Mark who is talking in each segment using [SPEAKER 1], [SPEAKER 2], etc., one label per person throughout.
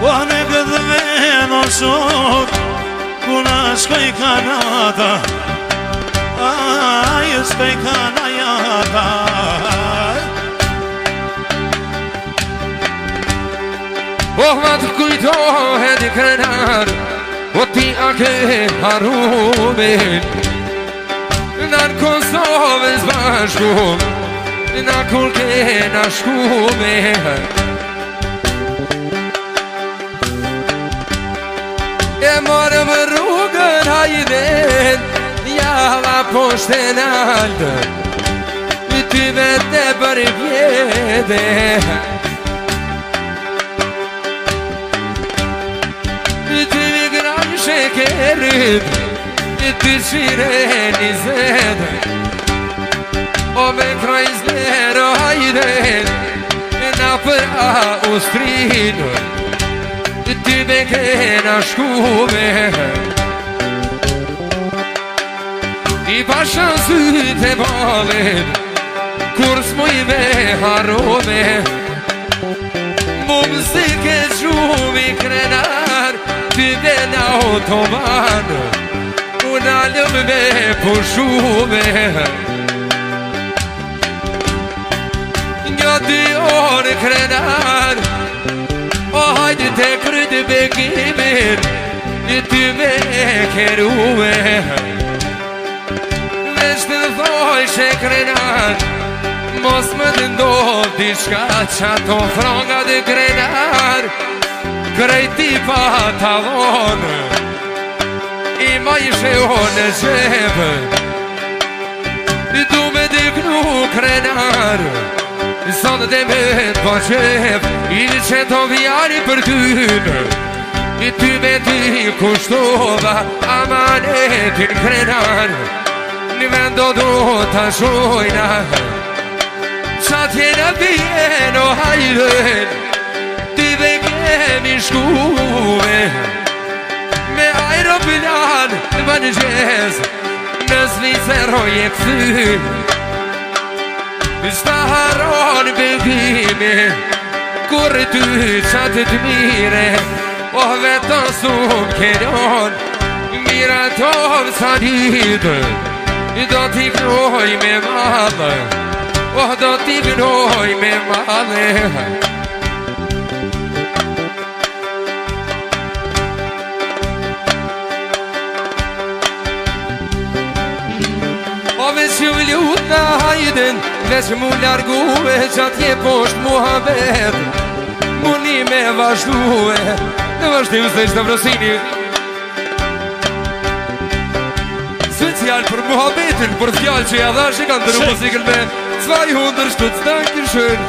[SPEAKER 1] O në këtë vend o shok ku na shkoj kanata Ai s'pej kanajata
[SPEAKER 2] Oh, ma të kujtohet i krenar O ti a ke harumin Në Kosovën zbashkum Në kur ke na shkume E morëm rrugën hajden Java poshtë e naltë Ty vete për vjede Şekerim düşüren izled O me krajzler ayden Napır a ustrin Ty beken aşkume I pasha syte balen Kurs muj me harome Mum se ke shumë i krenar Ty dhe në autoban Unë alëm me pushume Nga 2 orë krenar O hajtë të krytë bekimin Ty me kerume Vesh të dhoj që krenar Mos më të ndohë Dishka që ato franga dhe krenar Krejti pa talonë I ma ishe o në gjebë Du me diknu krenar Sot dhe me të po gjebë I që të vjari për tynë I ty me ty kushtova Amanetin krenar Një vendo do të shojna Qa tjena vjen o hajden kemi shkume Me aeroplan në mëngjes Në Zvicë roje këthyn Shta haron begime Kur ty qatë të mire O vetën sum keron Mira tovë sa ditë Do t'i knoj me madhe O do t'i knoj me madhe Veç ju ljut në hajden Veç mu largue Qatje posht muhabet Muni me vazhdue Në vazhdim së të vrosini Special për muhabetin Për fjall që ja dhash I kanë dërru muzikën me 200 shtut stankin shën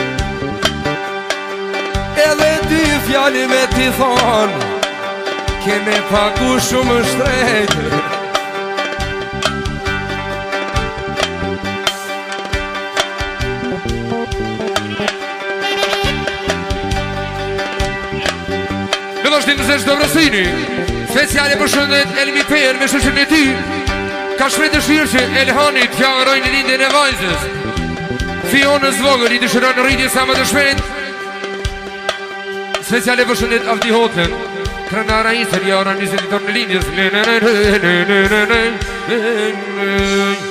[SPEAKER 2] Edhe 2 fjalli me t'i thon Keme paku shumë shtrejtë Në vazhdim se shdo vrosini Speciale për shëndet Elmi Per me shëshën e ty Ka shprej të shirë që Elhani t'ja rojnë lindin e vajzës Fionës vogër I të shëron në rritje sa më të shpejt Speciale për shëndet Avdi Hotën Kranara Isër Ja ora njësit i torë në lindjes